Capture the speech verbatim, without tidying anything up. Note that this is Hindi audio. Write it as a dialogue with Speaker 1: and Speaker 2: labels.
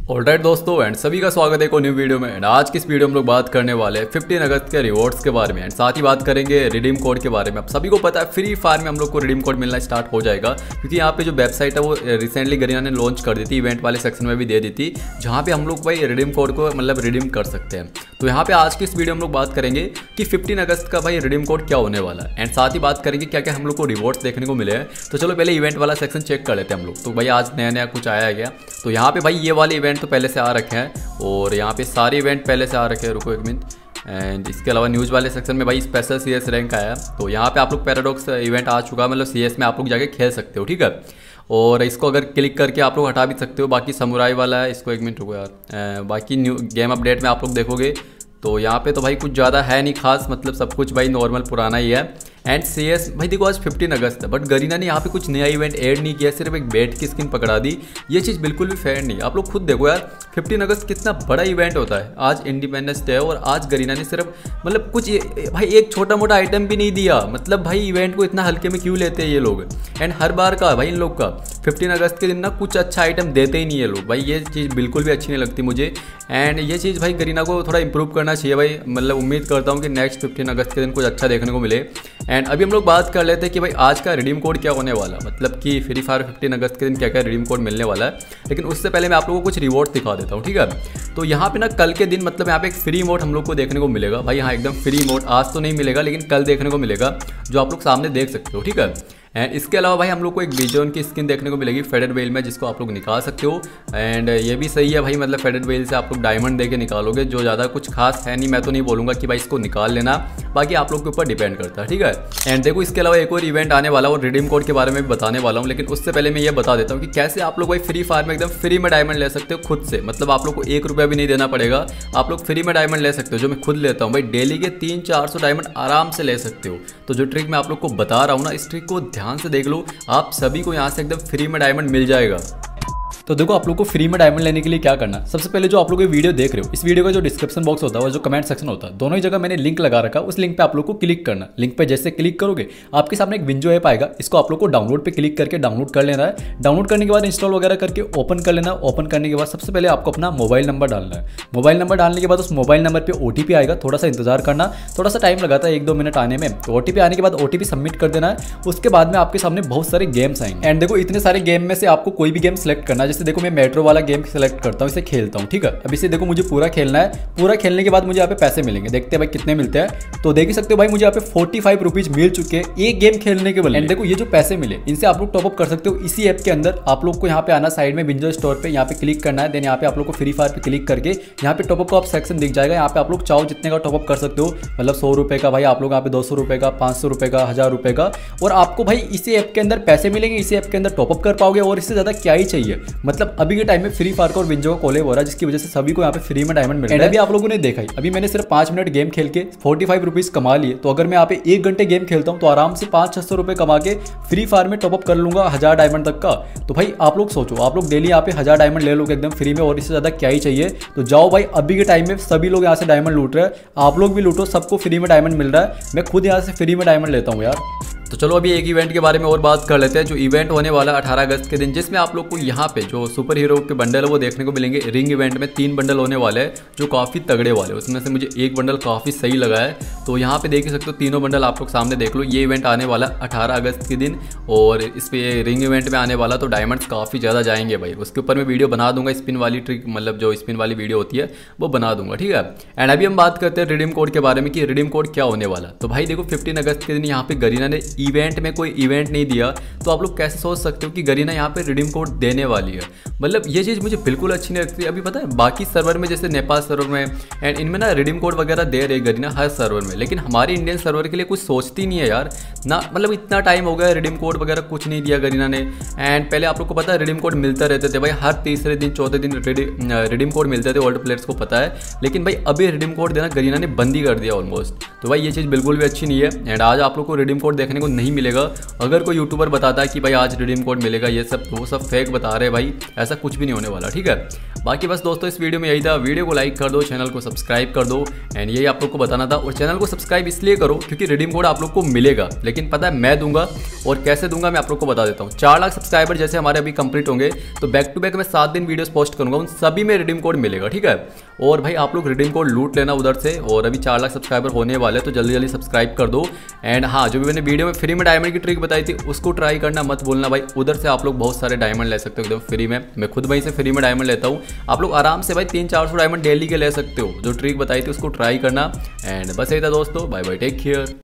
Speaker 1: ऑलराइट दोस्तों एंड सभी का स्वागत है एक न्यू वीडियो में। एंड आज की इस वीडियो में हम लोग बात करने वाले हैं फिफ्टीन अगस्त के रिवॉर्ड्स के बारे में एंड साथ ही बात करेंगे रिडीम कोड के बारे में। अब सभी को पता है फ्री फायर में हम लोग को रिडीम कोड मिलना स्टार्ट हो जाएगा, क्योंकि यहाँ पे जो वेबसाइट है वो रिसेंटली गरीना ने लॉन्च कर दी थी, इवेंट वाले सेक्शन में भी दे दी थी, जहाँ पे हम लोग भाई रिडीम कोड को मतलब रिडीम कर सकते हैं। तो यहाँ पे आज की इस वीडियो में हम लोग बात करेंगे कि फिफ्टीन अगस्त का भाई रिडीम कोड क्या होने वाला है एंड साथ ही बात करेंगे क्या क्या हम लोग को रिवॉर्ड्स देखने को मिले हैं। तो चलो पहले इवेंट वाला सेक्शन चेक कर लेते हैं हम लोग। तो भाई आज नया नया कुछ आया गया, तो यहाँ पे भाई ये वाले इवेंट तो पहले से आ रखे हैं और यहाँ पे सारे इवेंट पहले से आ रखे हैं। रुको एक मिनट। एंड इसके अलावा न्यूज़ वाले सेक्शन में भाई स्पेशल सी एस रैंक आया, तो यहाँ पे आप लोग पैराडॉक्स इवेंट आ चुका है, मतलब सी एस में आप लोग जाके खेल सकते हो, ठीक है। और इसको अगर क्लिक करके आप लोग हटा भी सकते हो। बाकी समुराई वाला है, इसको एक मिनट रुको यार। बाकी न्यू गेम अपडेट में आप लोग देखोगे तो यहाँ पे तो भाई कुछ ज़्यादा है नहीं खास, मतलब सब कुछ भाई नॉर्मल पुराना ही है। एंड सी एस भाई देखो आज फिफ्टीन अगस्त है, बट गरीना ने यहाँ पे कुछ नया इवेंट ऐड नहीं किया, सिर्फ एक बैट की स्किन पकड़ा दी। ये चीज़ बिल्कुल भी फेयर नहीं। आप लोग खुद देखो यार, फिफ्टीन अगस्त कितना बड़ा इवेंट होता है। आज इंडिपेंडेंस डे है और आज गरीना ने सिर्फ मतलब कुछ भाई एक छोटा मोटा आइटम भी नहीं दिया। मतलब भाई इवेंट को इतना हल्के में क्यों लेते हैं ये लोग। एंड हर बार का भाई इन लोग का फिफ्टीन अगस्त के दिन ना कुछ अच्छा आइटम देते ही नहीं है लोग। भाई ये चीज़ बिल्कुल भी अच्छी नहीं लगती मुझे। एंड ये चीज़ भाई गरीना को थोड़ा इंप्रूव करना चाहिए भाई। मतलब उम्मीद करता हूँ कि नेक्स्ट फिफ्टीन अगस्त के दिन कुछ अच्छा देखने को मिले। एंड अभी हम लोग बात कर लेते हैं कि भाई आज का रिडीम कोड क्या होने वाला, मतलब कि फ्री फायर फिफ्टीन अगस्त के दिन क्या क्या रिडीम कोड मिलने वाला है। लेकिन उससे पहले मैं आप लोगों को कुछ रिवॉर्ड दिखा देता हूँ, ठीक है। तो यहाँ पे ना कल के दिन मतलब यहाँ पे एक फ्री मोड हम लोग को देखने को मिलेगा भाई। यहाँ एकदम फ्री मोड आज तो नहीं मिलेगा, लेकिन कल देखने को मिलेगा, जो आप लोग सामने देख सकते हो, ठीक है। एंड इसके अलावा भाई हम लोग को एक बिजोन की स्किन देखने को मिलेगी फेडेड वेल में, जिसको आप लोग निकाल सकते हो। एंड ये भी सही है भाई, मतलब फेडेड वेल से आप लोग डायमंड दे के निकालोगे, जो ज़्यादा कुछ खास है नहीं। मैं तो नहीं बोलूँगा कि भाई इसको निकाल लेना, बाकी आप लोग के ऊपर डिपेंड करता है, ठीक है। एंड देखो इसके अलावा एक और इवेंट आने वाला और रिडीम कोड के बारे में भी बताने वाला हूँ, लेकिन उससे पहले मैं ये बता देता हूँ कि कैसे आप लोग भाई फ्री फायर में एकदम फ्री में डायमंड ले सकते हो खुद से। मतलब आप लोग को एक रुपया भी नहीं देना पड़ेगा, आप लोग फ्री में डायमंड ले सकते हो, जो मैं खुद लेता हूँ भाई। डेली के तीन चार सौ डायमंड आराम से ले सकते हो। तो जो ट्रिक मैं आप लोग को बता रहा हूँ ना, इस ट्रिक को ध्यान से देख लो, आप सभी को यहाँ से एकदम फ्री में डायमंड मिल जाएगा। तो देखो आप लोग को फ्री में डायमंड लेने के लिए क्या करना, सबसे पहले जो आप लोग ये वीडियो देख रहे हो, इस वीडियो का जो डिस्क्रिप्शन बॉक्स होता है और जो कमेंट सेक्शन होता है, दोनों ही जगह मैंने लिंक लगा रखा है। उस लिंक पे आप लोग को क्लिक करना। लिंक पे जैसे क्लिक करोगे आपके सामने एक विंडो ऐप आएगा, इसको आप लोग को डाउनलोड पे क्लिक करके डाउनलोड कर लेना है। डाउनलोड करने के बाद इंस्टॉल वगैरह करके ओपन कर लेना। ओपन करने के बाद सबसे पहले आपको अपना मोबाइल नंबर डालना है। मोबाइल नंबर डालने के बाद उस मोबाइल नंबर पर ओटीपी आएगा, थोड़ा सा इंतजार करना, थोड़ा सा टाइम लगाता है एक दो मिनट आने में। तो ओटीपी आने के बाद ओटीपी सबमिट कर देना है। उसके बाद में आपके सामने बहुत सारे गेम्स आएंगे। एंड देखो इतने सारे गेम में से आपको कोई भी गेम सेलेक्ट करना है। जैसे देखो मैं मेट्रो वाला गेम सेलेक्ट करता हूँ, इसे खेलता हूँ, ठीक है। अब इसे देखो मुझे पूरा खेलना है। पूरा खेलने के बाद मुझे यहाँ पे पैसे मिलेंगे, देखते हैं भाई कितने मिलते हैं। तो देख ही सकते हो भाई मुझे यहाँ पे फोर्टी फाइव रुपीज मिल चुके हैं एक गेम खेलने के बदले। एंड देखो ये जो पैसे मिले इनसे आप लोग टॉपअप कर सकते हो इसी ऐप के अंदर। आप लोग को यहाँ पे आना, साइड में विंडो स्टोर पे यहाँ पे क्लिक करना है। देन यहाँ पे आप लोग को फ्री फायर पे क्लिक करके यहाँ पे टॉपअप का आप सेक्शन दिख जाएगा। यहाँ पे आप लोग चाहो जितने का टॉपअप कर सकते हो, मतलब सौ रुपए का भाई आप लोग यहाँ पे दो सौ रुपए का, पाँच सौ रुपए का, हजार रुपए का। और आपको भाई इसी ऐप के अंदर पैसे मिलेंगे, इसी ऐप के अंदर टॉपअप कर पाओगे। और इससे ज्यादा क्या ही चाहिए। मतलब अभी के टाइम में फ्री फायर का और विंडो का कॉलेब हो रहा है, जिसकी वजह से सभी को यहाँ पे फ्री में डायमंड मिल रहा है। अभी आप लोगों ने देखा ही, अभी मैंने सिर्फ पांच मिनट गेम खेल के फोर्टी फाइव रुपीज कमा लिए। तो अगर मैं यहाँ पे एक घंटे गेम खेलता हूँ तो आराम से पाँच छह सौ रुपए कमा के फ्री फायर में टॉपअप कर लूंगा हजार डायमंड तक का। तो भाई आप लोग सोचो, आप लोग डेली यहाँ पे हजार डायमंड ले लोगे एकदम फ्री में, और इससे ज्यादा क्या ही चाहिए। तो जाओ भाई, अभी के टाइम में सभी लोग यहाँ से डायमंड लूट रहे हैं, आप लोग भी लूटो, सबको फ्री में डायमंड मिल रहा है। मैं खुद यहाँ से फ्री में डायमंड लेता हूँ यार। तो चलो अभी एक इवेंट के बारे में और बात कर लेते हैं, जो इवेंट होने वाला अठारह अगस्त के दिन, जिसमें आप लोग को यहाँ पे जो सुपर हीरो के बंडल है वो देखने को मिलेंगे। रिंग इवेंट में तीन बंडल होने वाले हैं जो काफ़ी तगड़े वाले, उसमें से मुझे एक बंडल काफ़ी सही लगा है। तो यहाँ पे देख सकते हो तीनों बंडल आप लोग सामने देख लो। ये इवेंट आने वाला अठारह अगस्त के दिन, और इस पे रिंग इवेंट में आने वाला तो डायमंड्स काफ़ी ज़्यादा जाएंगे भाई। उसके ऊपर मैं वीडियो बना दूंगा, स्पिन वाली ट्रिक, मतलब जो स्पिन वाली वीडियो होती है वो बना दूंगा, ठीक है। एंड अभी हम बात करते हैं रिडीम कोड के बारे में कि रिडीम कोड क्या होने वाला। तो भाई देखो फिफ्टीन अगस्त के दिन यहाँ पे गरीना ने इवेंट में कोई इवेंट नहीं दिया, तो आप लोग कैसे सोच सकते हो कि गरीना यहाँ पे रिडीम कोड देने वाली है। मतलब ये चीज़ मुझे बिल्कुल अच्छी नहीं लगती। अभी पता है बाकी सर्वर में, जैसे नेपाल सर्वर में एंड इनमें ना रिडीम कोड वगैरह दे रहे गरीना हर सर्वर में, लेकिन हमारे इंडियन सर्वर के लिए कुछ सोचती नहीं है यार ना। मतलब इतना टाइम हो गया, रिडीम कोड वगैरह कुछ नहीं दिया गरीना ने। एंड पहले आप लोग को पता है रिडीम कोड मिलते रहते थे भाई, हर तीसरे दिन चौथे दिन रिडीम कोड मिलते थे, ओल्ड प्लेयर्स को पता है। लेकिन भाई अभी रिडीम कोड देना गरीना ने बंद ही कर दिया ऑलमोस्ट। तो भाई ये चीज़ बिल्कुल भी अच्छी नहीं है। एंड आज आप लोग को रिडीम कोड देखने को नहीं मिलेगा। अगर कोई यूट्यूबर बताता है कि भाई आज रिडीम कोड मिलेगा ये सब, तो वो सब फेक बता रहे हैं भाई, ऐसा कुछ भी नहीं होने वाला, ठीक है। बाकी बस दोस्तों इस वीडियो में यही था। वीडियो को लाइक कर दो, चैनल को सब्सक्राइब कर दो एंड यही आप लोग को बताना था। और चैनल को सब्सक्राइब इसलिए करो क्योंकि रिडीम कोड आप लोग को मिलेगा, लेकिन पता है मैं दूंगा और कैसे दूंगा मैं आप लोग को बता देता हूँ। चार लाख सब्सक्राइबर जैसे हमारे अभी कंप्लीट होंगे तो बैक टू बैक मैं सात दिन वीडियोस पोस्ट करूंगा, उन सभी में रिडीम कोड मिलेगा, ठीक है। और भाई आप लोग रिडीम कोड लूट लेना उधर से। और अभी चार लाख सब्सक्राइबर होने वाले तो जल्दी जल्दी सब्सक्राइब कर दो। एंड हाँ, जो भी मैंने वीडियो में फ्री में डायमंड की ट्रिक बताई थी उसको ट्राई करना मत बोलना भाई, उधर से आप लोग बहुत सारे डायमंड ले सकते हो एकदम फ्री में। मैं खुद वहीं से फ्री में डायमंड लेता हूँ, आप लोग आराम से भाई तीन चार सौ डायमंड डेली के ले सकते हो। जो ट्रिक बताई थी उसको ट्राई करना। एंड बस यही था दोस्तों, बाय बाय, टेक केयर।